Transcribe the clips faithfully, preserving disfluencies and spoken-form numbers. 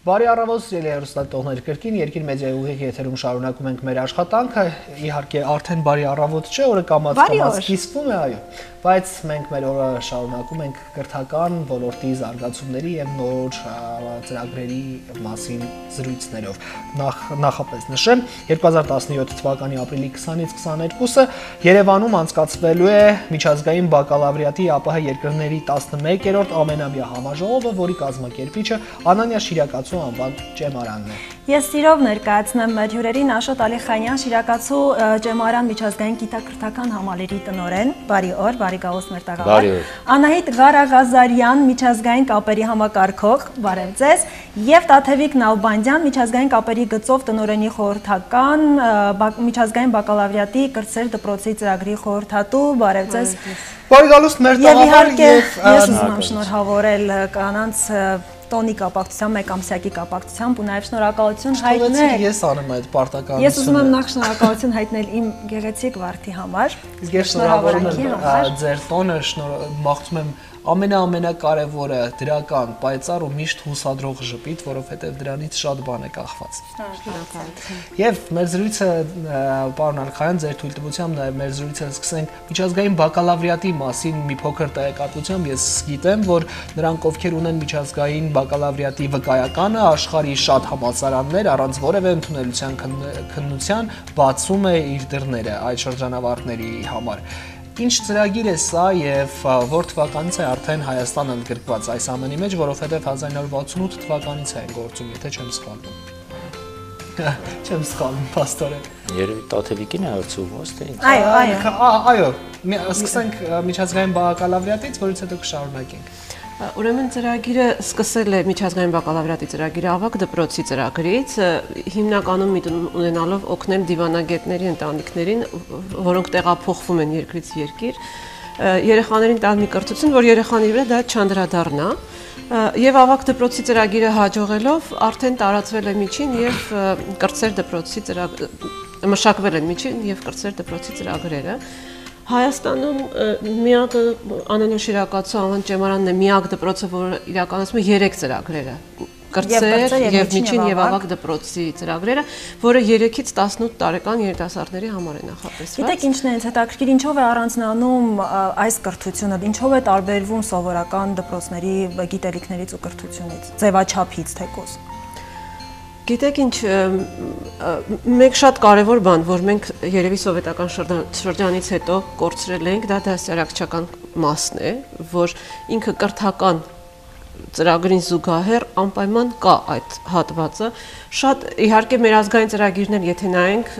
Բարի առավոտ, սիրելի հեռուստատողներ, կրկին Երկիր մեդիայի ուղիղ եթերում շարունակում ենք մեր աշխատանքը, իհարկե արդեն բարի առավոտ չէ, օրը կամաց-կամաց սկիզբում է, այո, բայց մենք մեր օրը շարունակում ենք կրթական ոլորտի զարգացումների եւ նոր ծրագրերի մասին զրույցներով։ Նախապես նշեմ, երկու հազար տասնյոթ թվականի ապրիլի քսանից քսաներկուսը Երևանում անցկացվելու է միջազգային բակալավրիատի ԱՊՀ երկրների տասնմեկերորդ ամենամյա համաժողովը, որի կազմակերպիչը Անանյա Շիրակացու անվան ճեմարանն է։ Ես սիրով ներկայացնեմ մեր հյուրերին Աշոտ Ալիխանյան, Շիրակացու ճեմարան միջազգային կրթական համալիրի տնօրեն, բարի օր, բարի գալուս մեր տաղավար։ Անահիտ Ղարաղազարյան, միջազգային կապերի համակարգող, բարև ձեզ, եւ Տաթևիկ Նալբանդյան, միջազգային կապերի գծով տնօրենի խորհրդական, միջազգային բակալավրիատի կրթսեր դպրոցի ծրագրի խորհրդատու, բարև ձեզ։ Բարի գալուս մեր տաղավար եւ ես ուզում եմ շնորհավորել կանանց տոնի կապակցությամբ, մեկամսյակի կապակցությամբ ու նաև շնորհակալություն հայտնել։ Ես անում այդ պարտականությունը։ Ես ուզում եմ նախ շնորհակալություն հայտնել իմ գեղեցիկ վարդի համար։ Իսկ ես շնորհավորում եմ ձեր տոնը, մաղթում եմ ամենաամենակարևորը դրական, պայծառ ու միշտ հուսադրող ժպիտ, որովհետև դրանից շատ բան է կախված։ Եվ մեր զրույցը, պարոն Ալիխանյան, ձեր թույլտվությամբ նաև մեր զրույցը սկսենք միջազգային բակալավրիատի մասին մի փոքր տեղեկատվությամբ։ Ես գիտեմ, որ նրանք, ովքեր ունեն միջազգային բակալավրիատի վկայականը, աշխարհի շատ համալսարաններ առանց որևէ ընդունելության քննության բացում է իր դռները այդ շրջանավարտների համար։ Ինչ ծրագիր է սա եւ որ թվականից է արդեն Հայաստանը ընդգրկված այս ամենի մեջ, որովհետեւ հազար ինը հարյուր վաթսունութ թվականից է գործում, եթե չեմ սխալվում։ Չեմ սխալվում, պաստորեն։ Երևի Տաթևիկին է հարցում, թե ինչ։ Այո, այո։ Այո, սկսենք միջազգային բակալավրիատից, որից հետո կշարունակենք։ Ուրեմն ծրագիրը սկսել է միջազգային բակալավրիատի ծրագիրը ավագ դպրոցի ծրագրից, հիմնականում միտում ունենալով օգնել դիվանագետների ընտանիքներին, որոնք տեղափոխվում են երկրից երկիր, երեխաներին տալ մի կրթություն, որ երեխաների վրա դա չանդրադառնա, եւ ավագ դպրոցի ծրագիրը հաջողելով արդեն տարածվել է միջին եւ կրթսեր դպրոցի ծրագ մշակվել են միջին եւ կրթսեր դպրոցի ծրագրերը։ Հայաստանում միակը Անանյա Շիրակացու անվան ճեմարանն է միակ դպրոցը, որը իրականացնում է երեք ծրագրերը, կրթսեր եւ միջին եւ ավագ դպրոցի ծրագրերը, որը երեքից տասնութ տարեկան երիտասարդների համար է նախատեսված։ Գիտեք ինչն է ինձ հետաքրքիր, ինչով է առանձնանում այս կրթությունը, ինչով է տարբերվում սովորական դպրոցների գիտելիքներից ու կրթությունից, ձևաչափից թեկուզ։ Գիտեք ինչ, մեկ շատ կարևոր բան, որ մենք երևի սովետական շրջանից հետո կորցրել ենք, դա դասյարակչական մասն է, որ ինքը կրթական ծրագրին զուգահեռ անպայման կա այդ հատվածը։ Շատ իհարկե մեր ազգային ծրագիրներ, եթե նայենք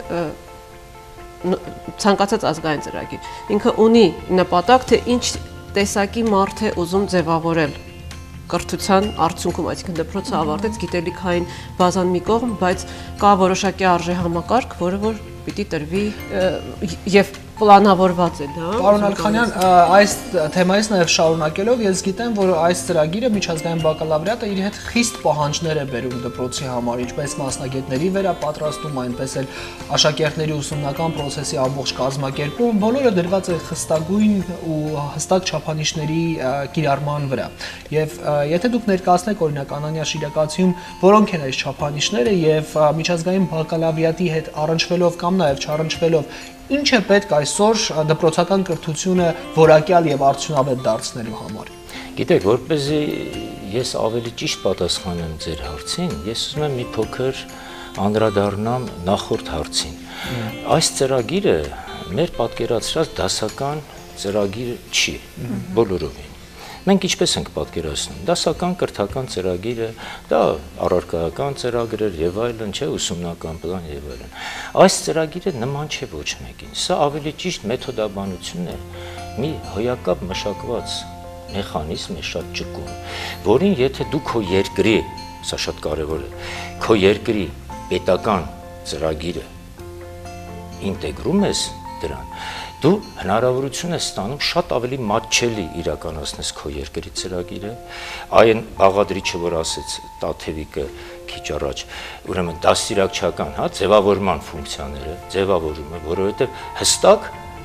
ցանկացած ազգային ծրագիր, ինքը ունի նպատակ, թե ինչ տեսակի մարդ է ուզում ձևավորել կրթության արդյունքում, այսինքն դպրոցը ավարտեց գիտելիքային բազան մի կողմ, բայց կա որոշակի արժե համակարգ, որը որ պիտի տրվի եւ պլանավորված է դա։ Պարոն Ալիխանյան, այս թեմայից նաև շարունակելով, ես գիտեմ, որ այս ծրագիրը միջազգային բակալավրիատը իր հետ խիստ պահանջներ է բերում դպրոցի համար, ինչպես մասնագետների վերապատրաստում, այնպես էլ աշակերտների ուսումնական process-ի ամբողջ կազմակերպում, բոլորը դրված է խստագույն ու հստակ չափանիշների կիրառման վրա։ Եվ եթե դուք ներկայացնեք օրինակ Անանյա Շիրակացիում, որոնք են այս չափանիշները եւ միջազգային բակալավրիատի հետ առնչվելով կամ նաև չառնչվելով, ինչ է պետք այսօր դպրոցական կրթությունը որակյալ եւ արդյունավետ դարձնելու համար։ Գիտեք, որպեսզի ես ավելի ճիշտ պատասխանեմ ձեր հարցին, ես ուզում եմ մի փոքր անդրադառնամ նախորդ հարցին։ Այս ծրագիրը մեր պատկերացրած դասական ծրագիր չի, բոլորովին։ Մենք ինչպես ենք պատկերացնում, դասական կրթական ծրագիրը, դա առարկայական ծրագրեր եւ այլն, չէ, ուսումնական պլան եւ այլն։ Այս ծրագիրը նման չէ ոչ մեկին։ Սա ավելի ճիշտ մեթոդաբանություն է, մի հոյակապ մշակված մեխանիզմ է, շատ ճկուն, որին եթե դու քո երկրի, սա շատ կարեւոր է, քո երկրի պետական ծրագիրը ինտեգրում ես դրան, դու հնարավորություն ես ստանում շատ ավելի մատչելի իրականացնես քո երկրի ծրագիրը, այն բաղադրիչը, որ ասեց Տաթևիկը քիչ առաջ, ուրեմն դաստիարակչական, հա, ձևավորման ֆունկցիաները, ձևավորումը, որովհետև հստակ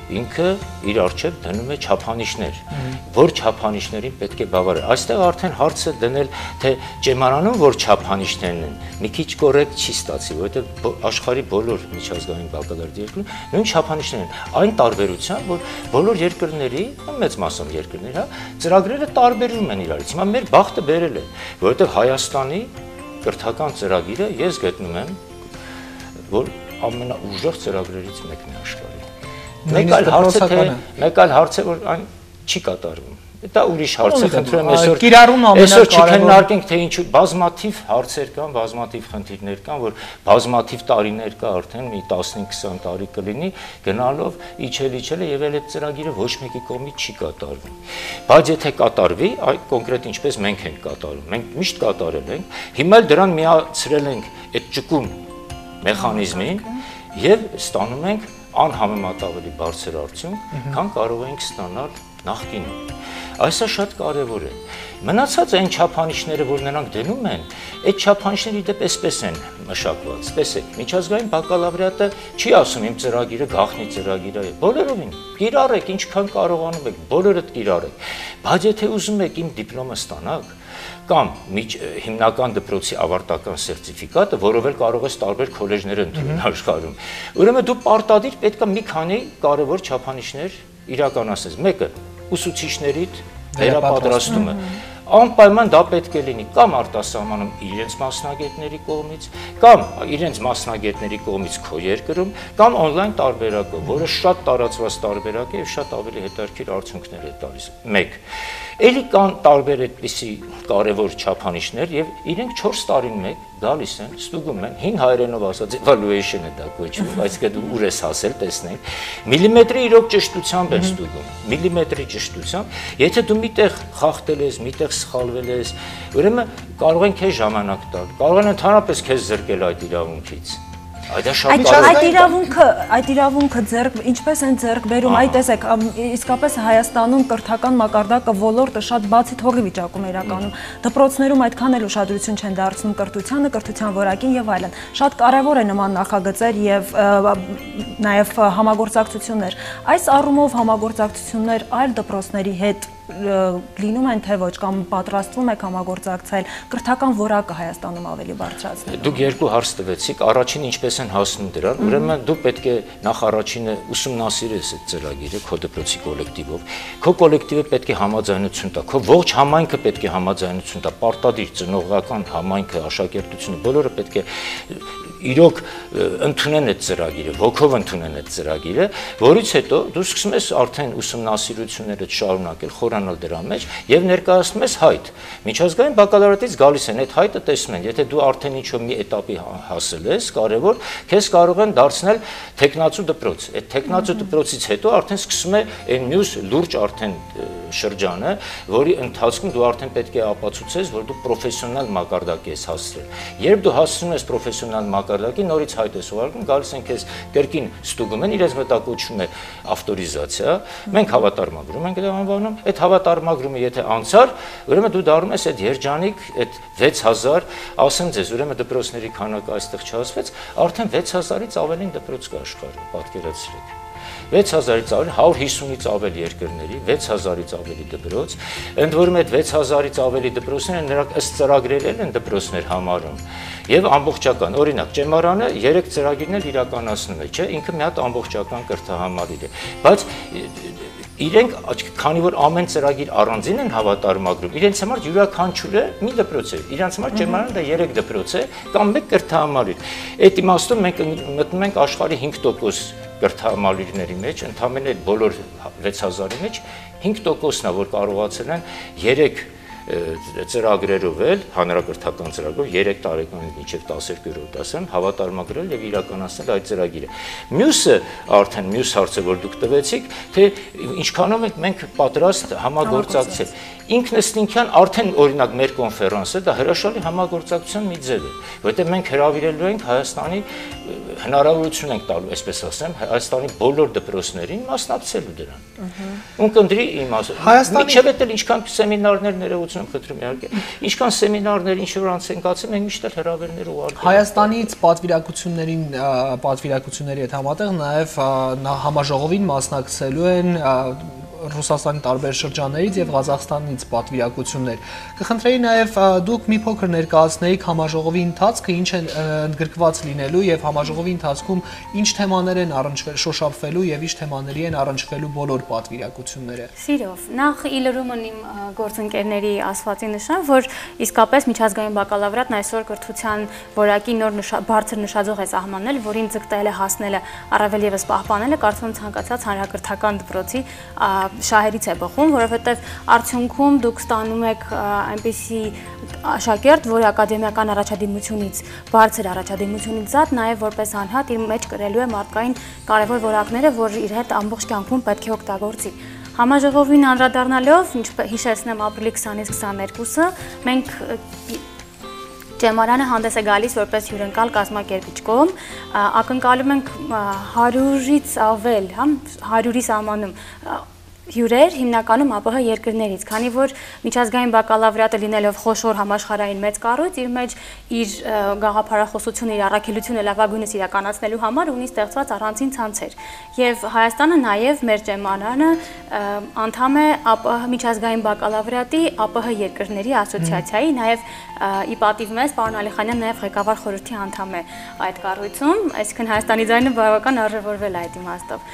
ինքը իր առջև դնում է չափանիշներ, որ չափանիշներին պետք է բավարարել։ Այստեղ արդեն հարցը դնել, թե ճեմարանում որ չափանիշներն են, մի քիչ կոռեկտ չի ստացի, որովհետև աշխարհի բոլոր միջազգային բակալավրիատ երկրներում նույն չափանիշներն են, այն տարբերությամբ, որ բոլոր երկրների, մեծ մասամբ երկրների, հա, ծրագրերը տարբերվում են իրարից։ Հիմա մեր բախտը բերել է, որովհետև Հայաստանի կրթական ծրագիրը ես գտնում եմ, որ ամենաուժեղ ծրագրերից մեկն է աշխարհի։ Մեկ այլ հարց է, թե մեկ այլ հարց է, որ այն չի կատարվում։ Դա ուրիշ հարց է, խնդրում եմ այսօր այսօր չքննարկենք, թե ինչու բազմաթիվ հարցեր կան, բազմաթիվ խնդիրներ կան, որ բազմաթիվ տարիներ կա արդեն մի տասնհինգ-քսան տարի կլինի գնալով իջել-իջել է եւ էլ այդ ծրագիրը ոչ մեկի կողմից չի կատարվում։ Բայց եթե կատարվի, այ կոնկրետ ինչպես մենք ենք կատարում, մենք միշտ կատարել ենք, հիմա էլ դրան միացրել ենք այդ ճկուն մեխանիզմին եւ ստանում ենք անհամեմատ ավելի բարձր արդյունք, քան կարող ենք ստանալ նախկինում։ Այսա շատ կարևոր է։ Մնացած այն չափանիշները, որ նրանք դնում են, այդ չափանիշները դեպ էսպես են մշակված։ Տեսեք, միջազգային բակալավրիատը չի ասում իմ ծրագիրը գաղտնի ծրագիր է։ Բոլորովին կիրառեք, ինչքան կարողանում եք, բոլորդ կիրառեք։ Բայց եթե ուզում եք իմ դիպլոմը ստանալ, կամ հիմնական դպրոցի ավարտական սերտիֆիկատը, որով էլ կարող ես տարբեր քոլեջներ ընդունել աշխարհում, ուրեմն դու պարտադիր պետք է մի քանի կարևոր չափանիշներ իրականացնես։ Մեկը ուսուցիչներիդ վերապատրաստումը, անպայման դա պետք է լինի կամ արտասահմանում իրենց մասնագետների կողմից, կամ իրենց մասնագետների կողմից քո երկրում, կամ on-line տարբերակով, որը շատ տարածված տարբերակ է եւ շատ ավելի հետաքրքիր արդյունքներ է տալիս։ Մեկ Էլի կան տարբեր այդպիսի կարևոր չափանիշներ եւ իրենք չորս տարին մեկ գալիս են, ստուգում են, հին հայերենով ասած evaluation է դա կոչվում, բայց դու ուր ես հասել, տեսնենք, միլիմետրի իրոք ճշտությամբ են ստուգում, միլիմետրի ճշտությամբ, եթե դու միտեղ խախտել ես, միտեղ սխալվել ես, ուրեմն կարող են քեզ ժամանակ տալ, կարող են ընդհանրապես քեզ զրկել այդ իրավունքից։ Այդ այդ իրավունքը, այդ իրավունքը ձեռք, ինչպես են ձեռք բերում, այ տեսեք, իսկապես Հայաստանում կրթական մակարդակը ոլորտը շատ բացի թողի վիճակում է իրականում։ Դպրոցներում այդքան էլ ուշադրություն չեն դարձնում կրթությանը, կրթության որակին եւ այլն։ Շատ կարեւոր է նման նախագծեր եւ նաեւ համագործակցություններ։ Այս առումով համագործակցություններ այլ դպրոցների հետ լինում են թե ոչ կամ պատրաստվում եք համագործակցել կրթական որակը Հայաստանում ավելի բարձրացնել։ Դուք երկու հարց տվեցիք, առաջին ինչպես են հասնում դրան, ուրեմն դու պետք է նախ առաջինը ուսումնասիրես այդ ծրագիրը քո դպրոցի կոլեկտիվով։ Քո կոլեկտիվը պետք է համաձայնություն տա, քո ողջ համայնքը պետք է համաձայնություն տա, պարտադիր ծնողական համայնքը, աշակերտությունը, բոլորը պետք է իրոք ընդունեն այդ ծրագիրը, ոգով ընդունեն այդ ծրագիրը, որից հետո դու սկսում ես արդեն ուսումնասիրությունները շարունակել, խորանալ դրա մեջ եւ ներկայացնում ես հայտ։ Միջազգային բակալավրիատից գալիս են այդ հայտը տեսնում են, եթե դու արդեն ինչ-որ մի этаպի հասել ես, կարևոր, քեզ կարող են դարձնել տեխնացու դպրոց։ Այդ տեխնացու դպրոցից հետո արդեն սկսում է այն մյուս լուրջ արդեն շրջանը, որի ընթացքում դու արդեն պետք է ապացուցես, որ դու պրոֆեսիոնալ մակարդակի ես հասցրել։ Երբ դու հասցնում ես պրոֆեսիոնալ մակարդակի, նորից հայտ ես ուղարկում, գալիս են քեզ կրկին ստուգում են, իրենց մոտ կոչվում է ավտորիզացիա։ Մենք հավատարմագրում ենք դա անվանում, այդ հավատարմագրումը եթե անցար, ուրեմն դու դառնում ես այդ երջանիկ, այդ վեց հազար, ասեմ ձեզ, ուրեմն դպրոցների քանակը այստեղ չհասվեց, արդեն վեց հազարից ավելին դպրոց կա աշխարհում, պատկերացրեք։ վեց հազարից ավելի, հարյուր հիսունից ավելի երկրների, վեց հազարից ավելի դպրոց, ընդ որում այդ վեց հազարից ավելի դպրոցները նրանք ըստ ծրագրերել են դպրոցներ համարում եւ ամբողջական, օրինակ, ճեմարանը երեք ծրագիրներ իրականացնում է, չէ, ինքը մի հատ ամբողջական կրթահամալիր է, բայց իրենք, քանի որ ամեն ծրագիր առանձին են հավատարմագրում, իրենց համար յուրաքանչյուրը մի դպրոց է, իրենց համար ճեմարանը դա երեք դպրոց է կամ մեկ կրթահամալիր։ Այդ իմաստով մենք մտնում ենք աշխարհի հինգ տոկոս կրթահամալիրների մեջ, ընդամենը այդ բոլոր վեց հազարի մեջ հինգ տոկոսն է, որ կարողացել են երեք ծրագրերով էլ հանրակրթական ծրագրով երեք տարեկանից մինչև տասներկու դասարան հավատարմագրել եւ իրականացնել այդ ծրագիրը։ Մյուսը արդեն մյուս հարցը, որ դուք տվեցիք, թե ինչքանով ենք մենք պատրաստ համագործակցել։ Ինքնըստինքյան արդեն օրինակ մեր կոնֆերանսը դա հրաշալի համագործակցության մի ձև է, որովհետեւ մենք հրավիրելու ենք Հայաստանի հնարավորություն ենք տալու, այսպես ասեմ, Հայաստանի բոլոր դպրոցներին մասնակցելու դրան։ Ունկնդրի իմաստը։ Միջև էլ ինչքան սեմինարներ ներողություն խոցում եմ, խնդրում իհարկե։ Ինչքան սեմինարներ, ինչ որ անց ենք ացել, մենք միշտ էլ հրավերներ ուղարկում։ Հայաստանից պատվիրակություններին պատվիրակությունների հետ համատեղ նաև համաժողովին մասնակցելու են Ռուսաստանի տարբեր շրջաններից եւ Ղազախստանից պատվիրակություններ։ Կխնդրեի նաեւ դուք մի փոքր ներկայացնեիք համաժողովի ընթացքը, ինչ է ընդգրկված լինելու եւ համաժողովի ընթացքում ինչ թեմաներ են առնչվել, շոշափվելու եւ ինչ թեմաների են առնչվելու բոլոր պատվիրակությունները։ Սիրով, նախ իլրումն իմ գործընկերների ասվածի նշան, որ իսկապես միջազգային բակալավրատն այսօր կրթության որակի նոր բարձր նշաձող է սահմանել, որին ձգտել է հասնելը առավել եւս պահպանելը, կարծում եմ ցանկացած հանրակրթական դպրոցի շահերից է բխում, որովհետև արդյունքում դուք ստանում եք այնպիսի աշակերտ, որ ակադեմիական առաջադիմությունից, բարձր առաջադիմությունից զատ, նաև որպես անհատ իր մեջ կրելու է մարդկային կարևոր որակները, որ իր հետ ամբողջ կյանքում պետք է օգտագործի։ Համաժողովին անդրադառնալով, ինչպես հիշեցնեմ, ապրիլի քսանից քսաներկուսը մենք Ճեմարանը հանդես է գալիս որպես հյուրընկալ կազմակերպիչ կողմ, ակնկալում ենք հարյուրից ավել, հարյուրի սահմանում հյուրեր հիմնականում ԱՊՀ երկրներից, քանի որ միջազգային բակալավրիատը լինելով խոշոր համաշխարհային մեծ կառույց, իր մեջ իր գաղափարախոսությունը, իր առաքելությունը լավագույնս իրականացնելու համար ունի ստեղծված առանձին ցանցեր։ Եվ Հայաստանը նաև մեր ճեմարանը անդամ է միջազգային բակալավրիատի ԱՊՀ երկրների ասոցիացիայի, նաև ի պատիվ մեզ պարոն Ալիխանյանը նաև ղեկավար խորհրդի անդամ է այդ կառույցում, այսինքն Հայաստանի ձայնը բավական արժևորվել է այդ իմաստով։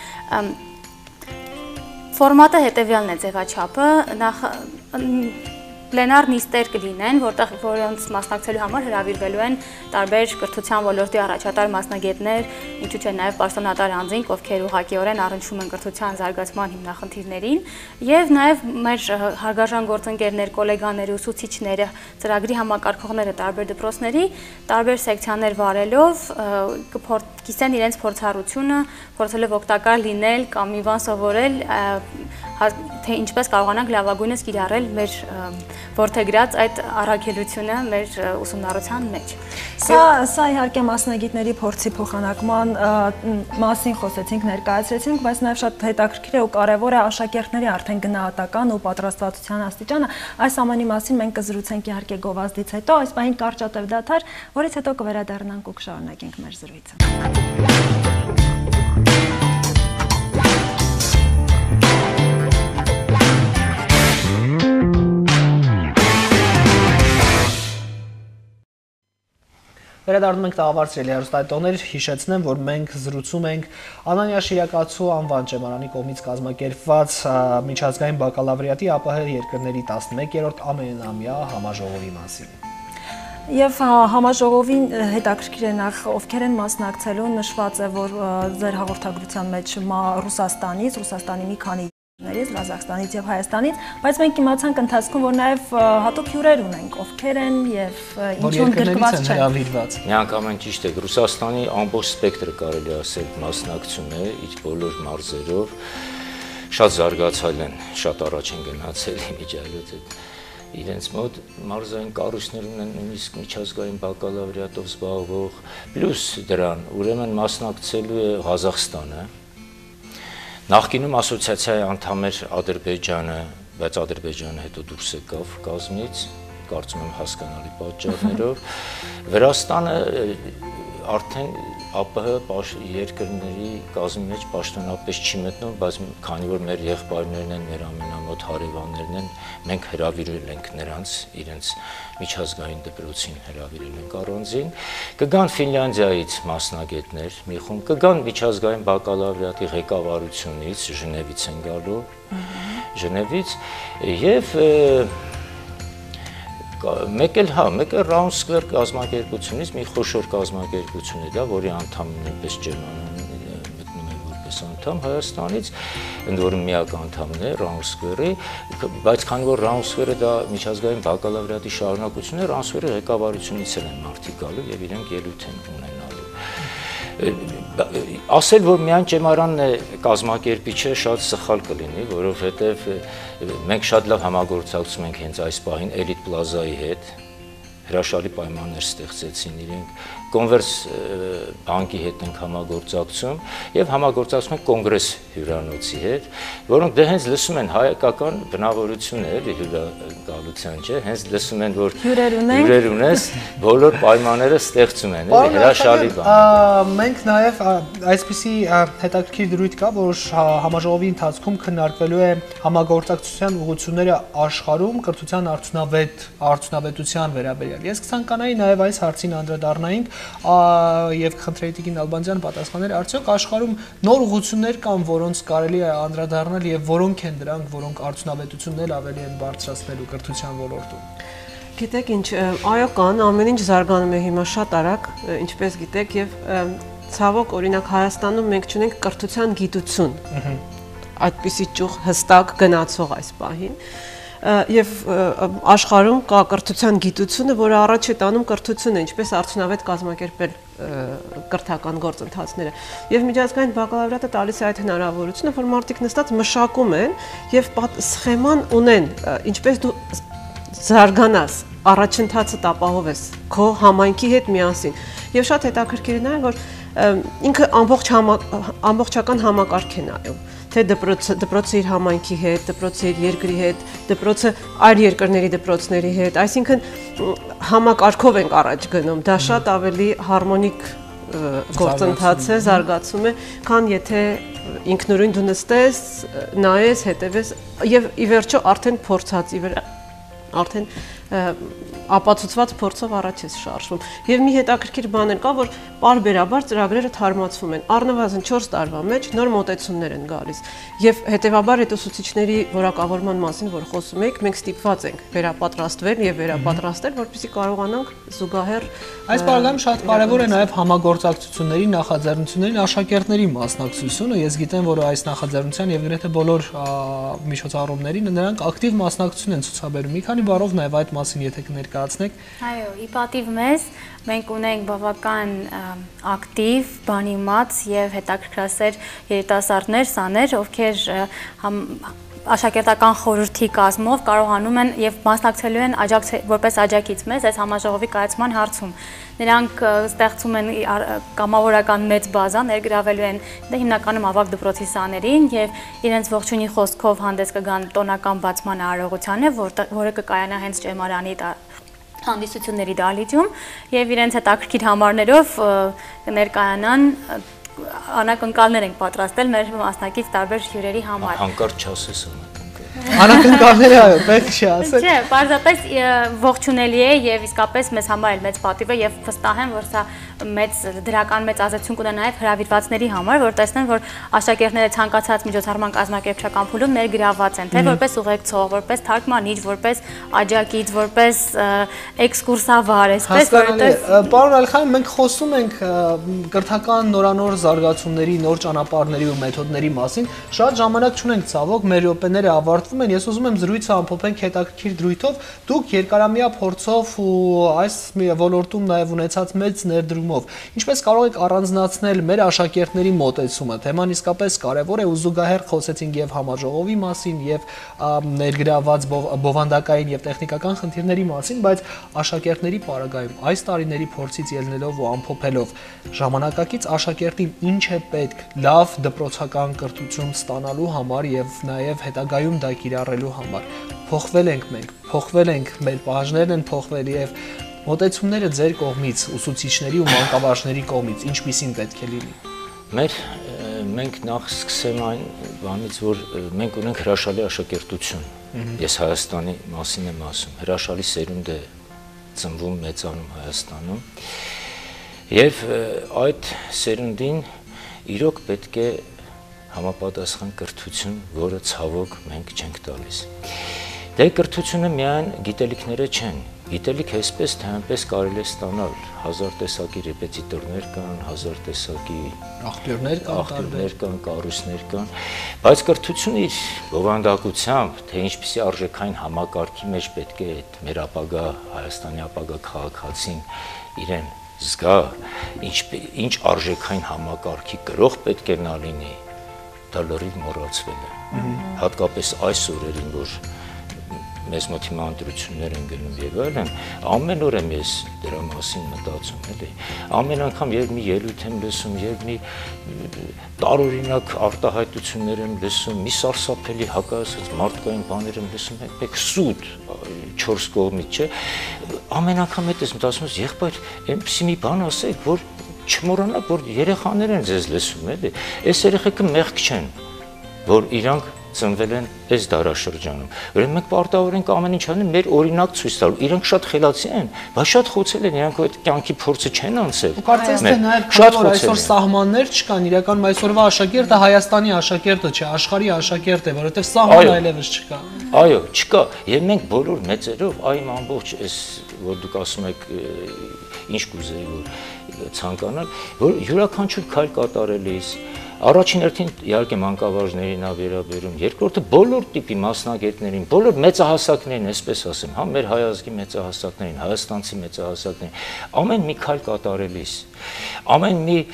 Ֆորմատը հետևյալն է ձևաչափը, նախ պլենար նիստեր կլինեն, որտեղ որոնց մասնակցելու համար հրավիրվելու են տարբեր կրթության ոլորտի առաջատար մասնագետներ, ինչու՞ չէ նաև պաշտոնատար անձինք, ովքեր ուղղակիորեն առնչվում են կրթության զարգացման հիմնախնդիրներին, եւ նաև մեր հարգարժան գործընկերներ, գոլեգաներ, ուսուցիչները, ծրագրի համակարգողները տարբեր դպրոցների, տարբեր սեկցիաներ վարելով կիսեն իրենց փորձառությունը, փորձելով օգտակար լինել կամ մի բան սովորել, թե ինչպես կարողանանք լավագույնս կիրառել մեր որդեգրած այդ առաքելությունը մեր ուսումնառության մեջ։ Սա սա իհարկե մասնագետների փորձի փոխանակման մասին խոսեցինք, ներկայացրեցինք, բայց նաև շատ հետաքրքիր է ու կարևոր է աշակերտների արդեն գնահատական ու պատրաստվածության աստիճանը։ Այս ամենի մասին մենք կզրուցենք իհարկե գովազդից հետո, այս պահին կարճատև դադար, որից հետո կվերադառնանք ու կշարունակենք մեր զրույցը։ Վերադառնում ենք տաղավարցրելի հեռուստատիտողներ, հիշեցնեմ, որ մենք զրուցում ենք Անանյա Շիրակացու անվան ճեմարանի կողմից կազմակերպված միջազգային բակալավրիատի ԱՊՀ երկրների տասնմեկերորդ ամենամյա համաժողովի մասին։ Եվ համաժողովին հետաքրքիր է նախ ովքեր են մասնակցելու, նշված է, որ ձեր հաղորդագրության մեջ Ռուսաստանից, Ռուսաստանի մի քանի Ղազախստանից եւ Հայաստանից, բայց մենք իմացանք ընթացքում, որ նաեւ հատուկ հյուրեր ունենք, ովքեր են եւ ինչու գրկված չեն։ Միանգամայն ճիշտ է, Ռուսաստանի ամբողջ սպեկտրը կարելի ասել մասնակցում է իր բոլոր մարզերով, շատ զարգացել են, շատ առաջ են գնացել իմիջիայլոց իրենց մոտ մարզային կառույցներ ունեն նույնիսկ միջազգային բակալավրիատով զբաղվող, պլյուս դրան ուրեմն մասնակցելու է Ղազախստանը։ Նախկինում ասոցիացիայի անդամ էր Ադրբեջանը, բայց Ադրբեջանը հետո դուրս եկավ կազմից, կարծում եմ հասկանալի պատճառներով։ Վրաստանը արդեն ԱՊՀ երկրների կազմի մեջ պաշտոնապես չի մտնում, բայց քանի որ մեր եղբայրներն են, մեր ամենամոտ հարևաններն են, մենք հրավիրել ենք նրանց իրենց միջազգային դպրոցին հրավիրել ենք առանձին, կգան Ֆինլանդիայից մասնագետներ, մի խումբ, կգան միջազգային բակալավրիատի ղեկավարությունից, Ժնևից են գալու, Ժնևից եւ մեկ էլ հա, մեկ էլ Round Square կազմակերպությունից մի խոշոր կազմակերպություն է դա, որի անդամն նույնպես ճեմարանում մտնում է որպես անդամ Հայաստանից, ընդ որում միակ անդամն է Round Square-ի, բայց քանի որ Round Square-ը դա միջազգային բակալավրիատի շարունակությունն է, Round Square-ի ղեկավարությունից են մարդիկ գալու եւ իրենք ելույթ են ունենալու։ Ասել, որ միայն ճեմարանն է կազմակերպիչը, շատ սխալ կլինի, որովհետև մենք շատ լավ համագործակցում ենք հենց այս պահին Էլիտ Պլազայի հետ, հրաշալի պայմաններ ստեղծեցին իրենք, կոնվերս բանկի հետ ենք համագործակցում եւ համագործակցում ենք կոնգրես հյուրանոցի հետ, որոնք դե հենց լսում են հայկական բնավորություններ, հյուրընկալության, չէ, հենց լսում են, որ հյուրեր ունես, բոլոր պայմանները ստեղծում են, էլի հրաշալի բան։ Մենք նաեւ այսպիսի հետաքրքիր դրույթ կա, որ համաժողովի ընթացքում քննարկվելու է համագործակցության ուղղությունները աշխարհում կրթության արդյունավետ արդյունավետության վերաբերյալ։ Ես կցանկանայի նաեւ այս հարցին անդրադառնայինք եւ խնդրեի Տաթևիկ Նալբանդյանը պատասխաներ, արդյոք աշխարհում նոր ուղղություններ կան, որոնց կարելի է անդրադառնալ եւ որոնք են դրանք, որոնք արդյունավետությունն էլ ավելի են բարձրացնելու կրթության ոլորտում։ Գիտեք ինչ, այո կան, ամեն ինչ զարգանում է հիմա շատ արագ, ինչպես գիտեք, եւ ցավոք օրինակ Հայաստանում մենք չունենք կրթության գիտություն։ Այդպիսի ճյուղ հստակ գնացող այս պահին։ Եվ աշխարհում կա կրթության գիտությունը, որը առաջ է տանում կրթությունը, ինչպես արդյունավետ կազմակերպել կրթական գործընթացները։ Եվ միջազգային բակալավրիատը տալիս է այդ հնարավորությունը, որ մարդիկ նստած մշակում են եւ սխեման ունեն, ինչպես դու զարգանաս, առաջընթացը տապահովես քո համայնքի հետ միասին։ Եվ շատ հետաքրքիր է նաեւ, որ ինքը ամբողջ ամբողջական համակարգ է նայում, թե դպրոցը դպրոցը իր համայնքի հետ, դպրոցը իր երկրի հետ, դպրոցը այլ երկրների դպրոցների հետ, այսինքն համակարգով ենք առաջ գնում, դա շատ ավելի հարմոնիկ գործընթաց է, զարգացում է, քան եթե ինքնուրույն դու նստես, նայես, հետևես եւ ի վերջո արդեն փորձած ի վրա արդեն ապացուցված փորձով առաջ է շարժվում։ Եվ մի հետաքրքիր բան էլ կա, որ պարբերաբար ծրագրերը թարմացվում են։ Առնվազն չորս տարվա մեջ նոր մոտեցումներ են գալիս։ Եվ հետեւաբար հետուսուցիչների որակավորման մասին, որ խոսում եք, մենք ստիպված ենք վերապատրաստվել եւ վերապատրաստել, որպեսզի կարողանանք զուգահեռ Այս բargam շատ կարևոր է նաեւ համագործակցությունների նախաձեռնություններին աշակերտների մասնակցությունը։ Ես գիտեմ, որ այս նախաձեռնության եւ գրեթե բոլոր միջոցառումներին նրանք ակտիվ մասնակցություն են ցուցաբերում։ Մի քանի բառով նաեւ այդ մասին եթե կներկայացնեք։ Այո, ի պատիվ մեզ մենք ունենք բավական ակտիվ, բանիմաց եւ հետաքրքրասեր երիտասարդներ, սաներ, ովքեր աշակերտական խորհրդի կազմով կարողանում են եւ մասնակցելու են որպես աջակից մեզ այս համաժողովի կայացման հարցում։ Նրանք ստեղծում են կամավորական մեծ բազա, ներգրավելու են հիմնականում ավագ դպրոցի սաներին եւ իրենց ողջունի խոսքով հանդես կգան տոնական բացման արարողությանը, որը կկայանա հենց ճեմարանի հանդիսությունների դահլիճում եւ իրենց հետաքրքիր համարներով կներկայանան անակնկալներ ենք պատրաստել մեր մասնակից տարբեր հյուրերի համար։ Հանկարծ չասես անակնկալները, այո, պետք չի ասել։ Չէ, պարզապես ողջունելի է եւ իսկապես մեզ համար էլ մեծ պատիվ է եւ վստահ եմ, որ սա մեծ դրական մեծ ազդեցություն կունենա նաեւ հրավիրվածների համար, որ տեսնեն, որ աշակերտները ցանկացած միջոցառման կազմակերպչական փուլում ներգրավված են, թե որպես ուղեկցող, որպես թարգմանիչ, որպես աջակից, որպես էքսկուրսավար, այսպես որտեղ Պարոն Ալիխանյան, մենք խոսում ենք կրթական նորանոր զարգացումների, նոր ճանապարհների ու մեթոդների մասին, շատ ժամանակ չունենք ցավոք, մեր րոպեները ավարտվում են, ես ուզում եմ զրույցը ամփոփենք հետաքրքիր դրույթով, դուք երկարամյա փորձով ու այս ոլորտում նաեւ ունեցած մեծ ներդրումով ինչպես կարող եք առանձնացնել մեր աշակերտների մոտեցումը, թեման իսկապես կարևոր է ու զուգահեռ խոսեցինք եւ համաժողովի մասին եւ ներգրաված բովանդակային եւ տեխնիկական խնդիրների մասին, բայց աշակերտների պարագայում այս տարիների փորձից ելնելով ու ամփոփելով ժամանակակից աշակերտին ինչ է պետք լավ դպրոցական կրթություն ստանալու համար եւ նաեւ հետագայում դա կիրառելու համար։ Փոխվել ենք մենք, փոխվել ենք, մեր պահանջներն են փոխվել եւ մոտեցումները ձեր կողմից, ուսուցիչների ու մանկավարժների կողմից ինչպիսին պետք է լինի։ Մեր մենք նախ սկսեմ այն բանից, որ մենք ունենք հրաշալի աշակերտություն։ Ես Հայաստանի մասին եմ ասում, հրաշալի սերունդ է ծնվում, մեծանում Հայաստանում։ Եվ այդ սերունդին իրոք պետք է համապատասխան կրթություն, որը ցավոք մենք չենք տալիս։ Դե կրթությունը միայն գիտելիքները չեն, գիտելիք այսպես թե այնպես կարելի է ստանալ, հազար տեսակի ռեպետիտորներ կան, հազար տեսակի աղբյուրներ կան, աղբյուրներ կան, կառույցներ կան, բայց կրթությունը իր բովանդակությամբ, թե ինչպիսի արժեքային համակարգի մեջ պետք է այդ մեր ապագա Հայաստանի ապագա քաղաքացին իրեն զգա, ինչ ինչ արժեքային համակարգի գրող պետք է նա լինի, դա լրիվ մոռացվել է։ Հատկապես այս օրերին, որ մեզ մոտ հիմա ընտրություններ են գնում եւ այլն, ամեն օր եմ ես դրա մասին մտածում, էլի։ Ամեն անգամ երբ մի ելույթ եմ լսում, երբ մի տարօրինակ արտահայտություններ եմ լսում, մի սարսափելի հակասած մարդկային բաներ եմ լսում, մեկ սուտ չորս կողմից, չէ։ Ամեն անգամ հետ ես մտածում ես, եղբայր, այնպեսի մի բան ասեք, որ չմոռանաք, որ երեխաներ են ձեզ լսում, էլի։ Այս երեխեքը մեղք չեն, որ իրանք ծնվել են այս դարաշրջանում։ Ուրեմն մենք պարտավոր ենք ամեն ինչ անենք մեր օրինակ ցույց տալ։ Իրանք շատ խելացի են, բայց շատ խոցել են, իրանք այդ կյանքի փորձը չեն անցել։ Ու կարծես թե նաև շատ այսօր սահմաններ չկան, իրականում այսօրվա աշակերտը Հայաստանի աշակերտը չէ, աշխարհի աշակերտ է, որովհետև սահման այլևս չկա։ Այո, չկա։ Եվ մենք բոլոր մեծերով այ ամբողջ այս, որ դուք ասում եք, ինչ կուզեի, որ ցանկանալ, որ յուրաքանչյուր քայլ կատարելիս առաջին հերթին իհարկե մանկավարժներին ա վերաբերում, երկրորդը բոլոր տիպի մասնագետներին, բոլոր մեծահասակներին, այսպես ասեմ, հա մեր հայազգի մեծահասակներին, հայաստանցի մեծահասակներին, ամեն մի քայլ կատարելիս, ամեն մի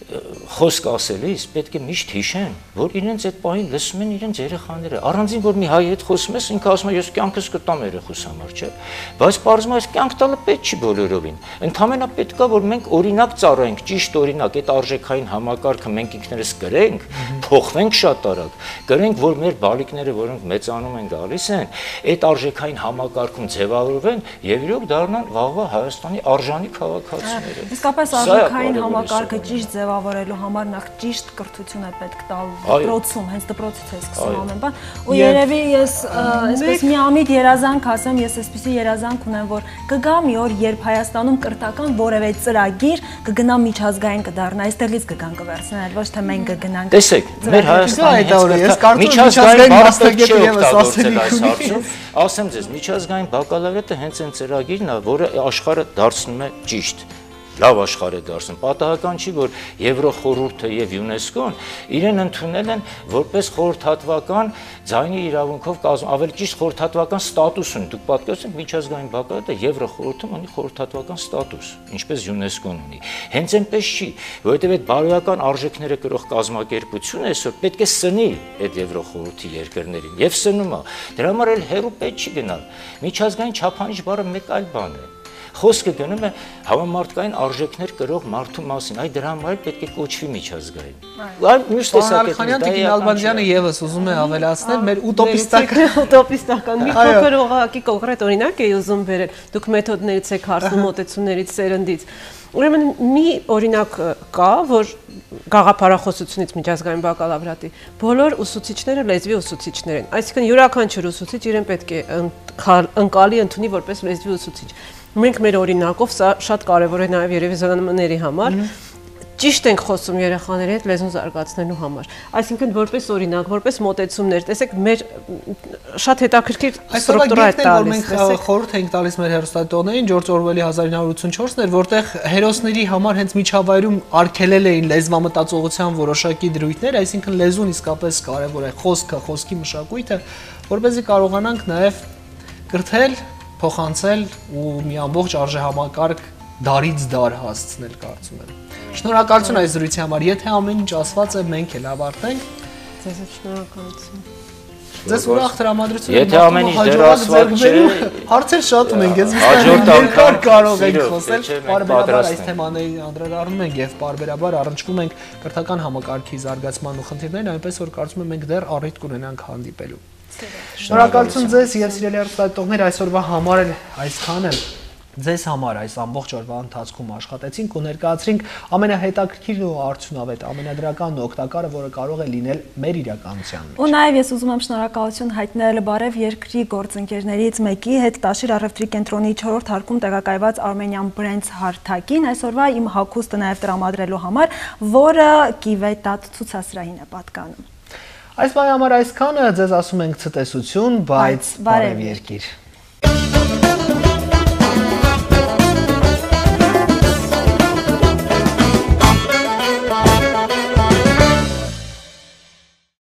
խոսք ասելիս պետք է միշտ հիշեն, որ իրենց այդ պահին լսում են իրենց երեխաները, առանձին որ մի հայ հետ խոսում ես, ինքը ասում է ես կյանքս կտամ երեխուս համար, չէ, բայց պարզվում է այս կյանք տալը պետք չի բոլորովին, ընդհանրապես պետք է որ մենք օրինակ ծառայենք, ճիշտ օրինակ, այդ արժեքային համակարգը մենք ինքներս կրենք, փոխվենք շատ արագ, կրենք, որ մեր բալիկները, որոնք մեծանում են գալիս են, այդ արժեքային համակարգում ձևավորվեն եւ իրոք դառնան վաղվա Հայաստանի արժանի քաղաքացիները։ Իսկապես արժեքային համակարգը ճիշտ ձևավորելու համար նախ ճիշտ կրթություն է պետք տալ դպրոցում, հենց դպրոցից է սկսում ամեն բան։ Ու երևի ես այսպես մի ամիտ երազանք ասեմ, ես այսպեսի երազանք ունեմ, որ կգա մի օր, երբ Հայաստանում կրթական որևէ ծրագիր կգնա միջազգային կդառնա, այստեղից կգան կվերցնել, ոչ թե մենք կգնանք։ Տեսեք, մեր Հայաստանի միջազգային մասնագետը եւս ասել այս հարցում, ասեմ ձեզ, միջազգային բակալավրիատը հենց այն ծրագիրն է, որը աշխարհը դարձնում է ճիշտ։ Լավ աշխարհ է դարձնում։ Պատահական չի, որ Եվրոխորհուրդը եւ ՅՈՒՆԵՍԿՕ-ն իրեն ընդունել են որպես խորհրդատվական ձայնի իրավունքով կազմ, ավելի ճիշտ խորհրդատվական ստատուս ունի։ Դուք պատկերացրեք միջազգային բակալավրիատը Եվրոխորհուրդում ունի խորհրդատվական ստատուս, ինչպես ՅՈՒՆԵՍԿՕ-ն ունի։ Հենց այնպես չի, որովհետեւ այդ բարոյական արժեքները կրող կազմակերպությունը այսօր պետք է սնի այդ Եվրոխորհրդի երկրներին եւ սնում է։ Դրա համար էլ հերու պետք չի գնալ։ Միջազգային չափանիշ բառը մեկ այլ բան է։ Խոսքը գնում է համամարտկային արժեքներ կրող մարդու մասին, այ դրա համար պետք է կոչվի միջազգային։ Այլ մյուս տեսակետից Տաթևիկ Նալբանդյանը եւս ուզում է ավելացնել մեր ուտոպիստական ուտոպիստական մի փոքր ուղղակի կոնկրետ օրինակ էի ուզում բերել։ Դուք մեթոդներից եք հարցնում, մոտեցումներից, սերնդից։ Ուրեմն մի օրինակ կա, որ գաղափարախոսությունից միջազգային բակալավրիատի բոլոր ուսուցիչները լեզվի ուսուցիչներ են։ Այսինքն յուրաքանչյուր ուսուցիչ իրեն պետք է ընկալի ընդունի որպես լեզվի ուսուցիչ։ Մենք մեր օրինակով սա շատ կարևոր է նաև երևի զանմանների համար, ճիշտ ենք խոսում երեխաների հետ լեզուն զարգացնելու համար։ Այսինքն որպես օրինակ, որպես մոտեցումներ, տեսեք, մեր շատ հետաքրքիր ստրուկտուրա է տալիս, տեսեք, խորհուրդ ենք տալիս մեր հեռուստատողներին, Ջորջ Օրվելի հազար ինը հարյուր ութսունչորսն էր, որտեղ հերոսների համար հենց միջավայրում արգելել էին լեզվամտածողության որոշակի դրույթներ, այսինքն լեզուն իսկապես կարևոր է, խոսքը, խոսքի մշակույթը, որպեսզի կարողանանք նաև կրթել, փոխանցել ու մի ամբողջ արժեհամակարգ դարից դար հասցնել, կարծում եմ։ Շնորհակալություն այս զրույցի համար, եթե ամեն ինչ ասված է, մենք էլ ավարտենք։ Ձեզ շնորհակալություն։ Ձեզ ուրախ տրամադրություն։ Եթե ամեն ինչ դեռ ասված չէ, հարցեր շատ ունենք, ես երկար կարող ենք խոսել, բարբերաբար այս թեմաների անդրադառնում ենք եւ բարբերաբար առնչվում ենք կրթական համակարգի զարգացման ու խնդիրներին, այնպես որ կարծում եմ մենք դեռ առիթ կունենանք հանդիպելու։ Շնորհակալություն ձեզ եւ սիրելի հեռուստատողներ, այսօրվա համար էլ այսքանը։ Ձեզ համար այս ամբողջ օրվա ընթացքում աշխատեցինք ու ներկայացրինք ամենահետաքրքիրն ու արդյունավետ, ամենադրականն ու օգտակարը, որը կարող է լինել մեր իրականության մեջ։ Ու նաև ես ուզում եմ շնորհակալություն հայտնել Բարև Երկրի գործընկերներից մեկի հետ Տաշիր առևտրի կենտրոնի չորրորդ հարկում տեղակայված Armenian Brands հարթակին, այսօրվա իմ հագուստը նաև տրամադրելու համար, որը Կիվետատ ցուցասրահին է պատկանում։ Այս բանի համար այսքանը, ձեզ ասում ենք ցտեսություն, բայց բարև երկիր։